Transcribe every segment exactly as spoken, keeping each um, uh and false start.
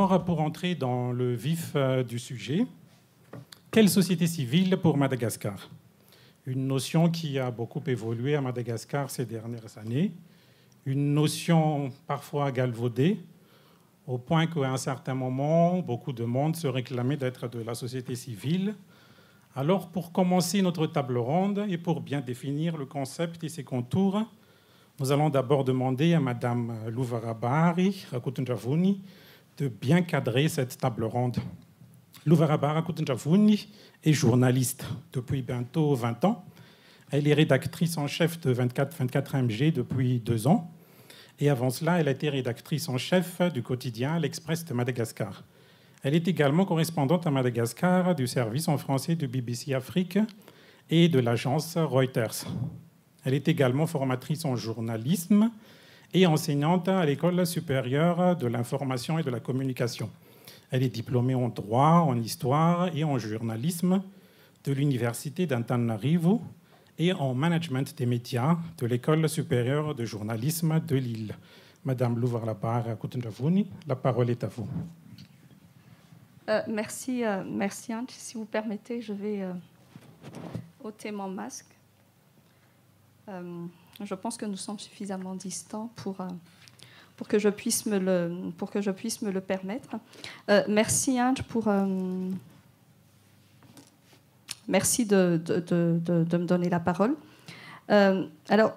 Alors, pour entrer dans le vif euh, du sujet, quelle société civile pour Madagascar? Une notion qui a beaucoup évolué à Madagascar ces dernières années, une notion parfois galvaudée, au point qu'à un certain moment, beaucoup de monde se réclamait d'être de la société civile. Alors, pour commencer notre table ronde et pour bien définir le concept et ses contours, nous allons d'abord demander à Madame Luvarabari Rakutunjavuni de bien cadrer cette table ronde. Luvarabari Rakutunjavuni est journaliste depuis bientôt vingt ans. Elle est rédactrice en chef de vingt-quatre vingt-quatre M G depuis deux ans. Et avant cela, elle a été rédactrice en chef du quotidien L'Express de Madagascar. Elle est également correspondante à Madagascar du service en français de B B C Afrique et de l'agence Reuters. Elle est également formatrice en journalisme et enseignante à l'École supérieure de l'information et de la communication. Elle est diplômée en droit, en histoire et en journalisme de l'Université d'Antananarivo et en management des médias de l'École supérieure de journalisme de Lille. Madame Luvarabari Rakutunjavuni, la parole est à vous. Euh, merci, euh, merci Ange. Si vous permettez, je vais euh, ôter mon masque. Euh, je pense que nous sommes suffisamment distants pour, euh, pour, que, je puisse me le, pour que je puisse me le permettre. Euh, merci Ange pour... Euh, merci de, de, de, de, de me donner la parole. Euh, alors,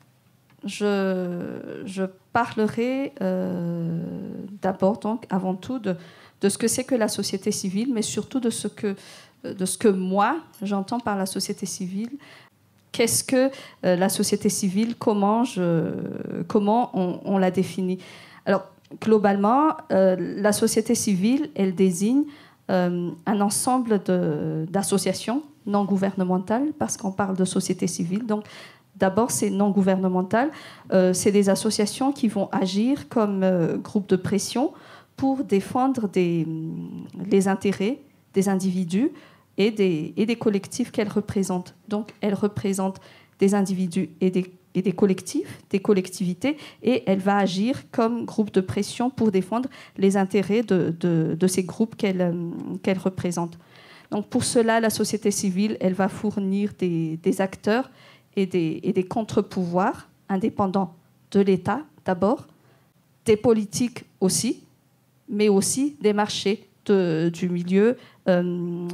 je, je parlerai euh, d'abord, donc, avant tout, de, de ce que c'est que la société civile, mais surtout de ce que, de ce que moi, j'entends par la société civile. Qu'est-ce que euh, la société civile? Comment, je, comment on, on la définit? Alors, globalement, euh, la société civile, elle désigne euh, un ensemble de, d'associations non gouvernementales, parce qu'on parle de société civile. Donc, d'abord, c'est non gouvernemental. Euh, c'est des associations qui vont agir comme euh, groupe de pression pour défendre des, les intérêts des individus et des, et des collectifs qu'elles représentent. Donc, elles représentent des individus et des, et des collectifs, des collectivités, et elle va agir comme groupe de pression pour défendre les intérêts de, de, de ces groupes qu'elle, qu'elle représente. Donc, pour cela, la société civile, elle va fournir des, des acteurs et des, et des contre-pouvoirs indépendants de l'État, d'abord, des politiques aussi, mais aussi des marchés de, du milieu euh,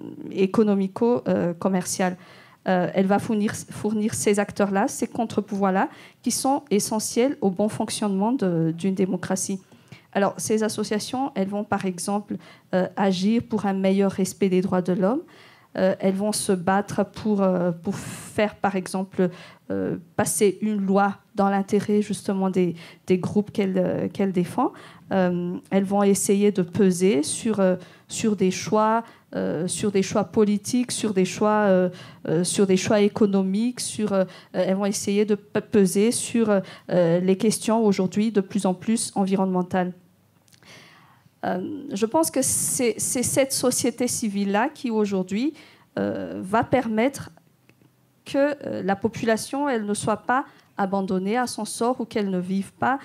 économico-commercial. Euh, elle va fournir, fournir ces acteurs-là, ces contre-pouvoirs-là, qui sont essentiels au bon fonctionnement de, d'une démocratie. Alors, ces associations, elles vont par exemple euh, agir pour un meilleur respect des droits de l'homme. Euh, elles vont se battre pour, euh, pour faire, par exemple, euh, passer une loi dans l'intérêt justement des, des groupes qu'elles, euh, qu'elles défendent. Euh, elles vont essayer de peser sur, euh, sur, des choix, euh, sur des choix politiques, sur des choix, euh, euh, sur des choix économiques. Sur, euh, elles vont essayer de peser sur euh, les questions aujourd'hui de plus en plus environnementales. Euh, je pense que c'est, c'est cette société civile-là qui, aujourd'hui, euh, va permettre que euh, la population elle ne soit pas abandonnée à son sort ou qu'elle ne vive pas,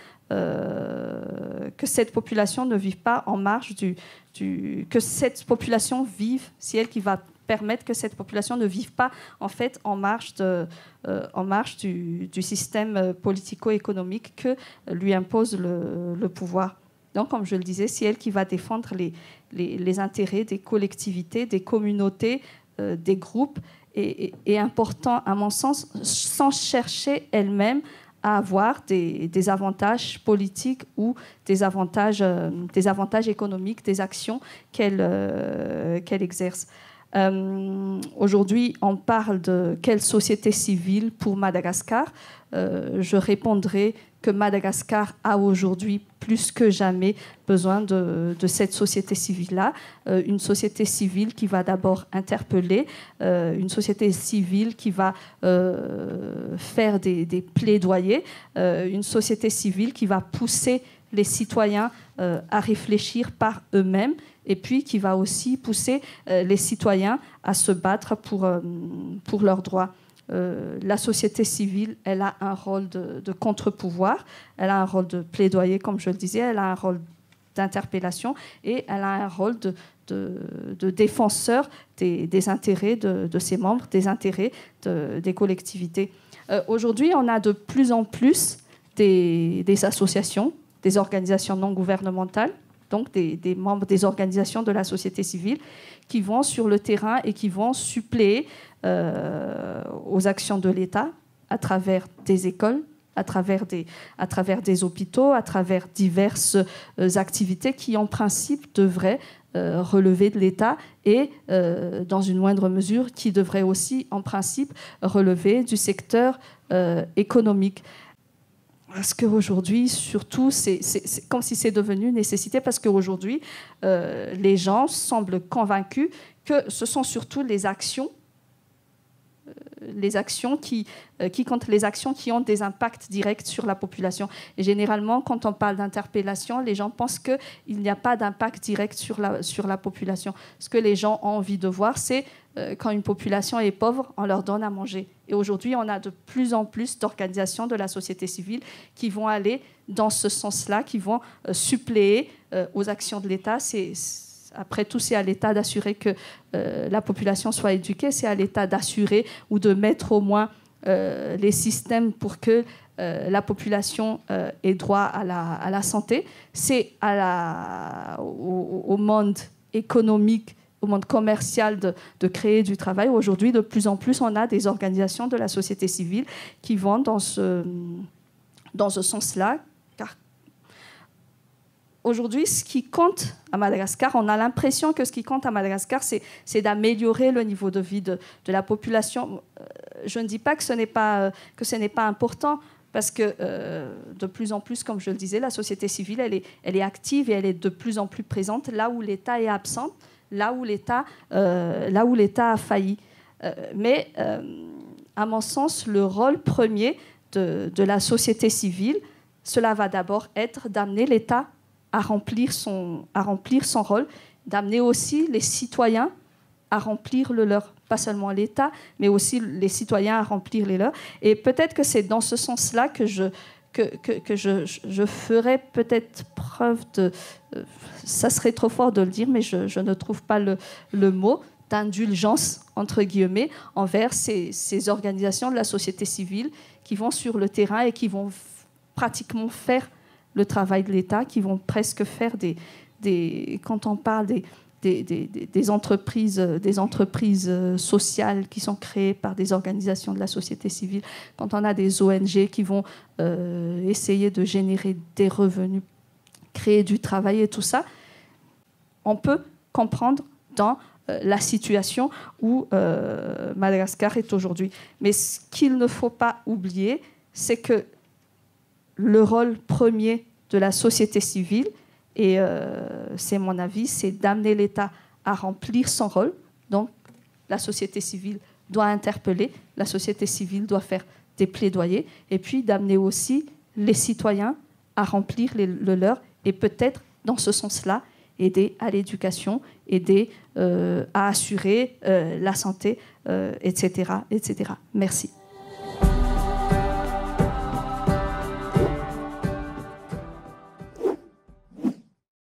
euh, que cette population ne vive pas en marge du, du... que cette population vive, c'est elle qui va permettre que cette population ne vive pas en fait en marge, de, euh, en marge du, du système politico-économique que lui impose le, le pouvoir. Donc, comme je le disais, c'est elle qui va défendre les, les, les intérêts des collectivités, des communautés, euh, des groupes, et, et, et important, à mon sens, sans chercher elle-même à avoir des, des avantages politiques ou des avantages, euh, des avantages économiques, des actions qu'elle, euh, qu'elle exerce. Euh, aujourd'hui, on parle de quelle société civile pour Madagascar. Euh, je répondrai que Madagascar a aujourd'hui plus que jamais besoin de, de cette société civile-là. Euh, une société civile qui va d'abord interpeller, euh, une société civile qui va euh, faire des, des plaidoyers, euh, une société civile qui va pousser les citoyens euh, à réfléchir par eux-mêmes, et puis qui va aussi pousser euh, les citoyens à se battre pour, euh, pour leurs droits. Euh, la société civile, elle a un rôle de, de contre-pouvoir, elle a un rôle de plaidoyer, comme je le disais, elle a un rôle d'interpellation et elle a un rôle de, de, de défenseur des, des intérêts de, de ses membres, des intérêts de, des collectivités. Euh, aujourd'hui, on a de plus en plus des, des associations, des organisations non gouvernementales, donc des, des membres des organisations de la société civile, qui vont sur le terrain et qui vont suppléer euh, aux actions de l'État à travers des écoles, à travers des, à travers des hôpitaux, à travers diverses euh, activités qui, en principe, devraient euh, relever de l'État et, euh, dans une moindre mesure, qui devraient aussi, en principe, relever du secteur euh, économique. Parce qu'aujourd'hui, surtout, c'est, c'est, c'est comme si c'est devenu une nécessité, parce qu'aujourd'hui, euh, les gens semblent convaincus que ce sont surtout les actions, euh, les actions qui, euh, qui comptent, les actions qui ont des impacts directs sur la population. Et généralement, quand on parle d'interpellation, les gens pensent qu'il n'y a pas d'impact direct sur la, sur la population. Ce que les gens ont envie de voir, c'est euh, quand une population est pauvre, on leur donne à manger. Et aujourd'hui, on a de plus en plus d'organisations de la société civile qui vont aller dans ce sens-là, qui vont euh, suppléer euh, aux actions de l'État. C'est, c'est, après tout, c'est à l'État d'assurer que euh, la population soit éduquée, c'est à l'État d'assurer ou de mettre au moins euh, les systèmes pour que euh, la population euh, ait droit à la, à la santé. C'est à la, au, au monde économique, au monde commercial de, de créer du travail. Aujourd'hui, de plus en plus, on a des organisations de la société civile qui vont dans ce, dans ce sens-là. Car aujourd'hui, ce qui compte à Madagascar, on a l'impression que ce qui compte à Madagascar, c'est, c'est d'améliorer le niveau de vie de, de la population. Je ne dis pas que ce n'est pas, que ce n'est pas important, parce que euh, de plus en plus, comme je le disais, la société civile, elle est, elle est active et elle est de plus en plus présente là où l'État est absent, là où l'État, euh, là où l'État a failli. Euh, mais, euh, à mon sens, le rôle premier de, de la société civile, cela va d'abord être d'amener l'État à remplir son, à remplir son rôle, d'amener aussi les citoyens à remplir le leur. Pas seulement l'État, mais aussi les citoyens à remplir les leurs. Et peut-être que c'est dans ce sens-là que je... que, que, que je, je ferais peut-être preuve de... Euh, ça serait trop fort de le dire, mais je, je ne trouve pas le, le mot, d'indulgence, entre guillemets, envers ces, ces organisations de la société civile qui vont sur le terrain et qui vont f- pratiquement faire le travail de l'État, qui vont presque faire des... des quand on parle des... Des, des, des, entreprises, des entreprises sociales qui sont créées par des organisations de la société civile, quand on a des O N G qui vont euh, essayer de générer des revenus, créer du travail et tout ça, on peut comprendre dans euh, la situation où euh, Madagascar est aujourd'hui. Mais ce qu'il ne faut pas oublier, c'est que le rôle premier de la société civile, et euh, c'est mon avis, c'est d'amener l'État à remplir son rôle. Donc, la société civile doit interpeller, la société civile doit faire des plaidoyers, et puis d'amener aussi les citoyens à remplir les, le leur, et peut-être, dans ce sens-là, aider à l'éducation, aider euh, à assurer euh, la santé, euh, et cetera, et cetera. Merci.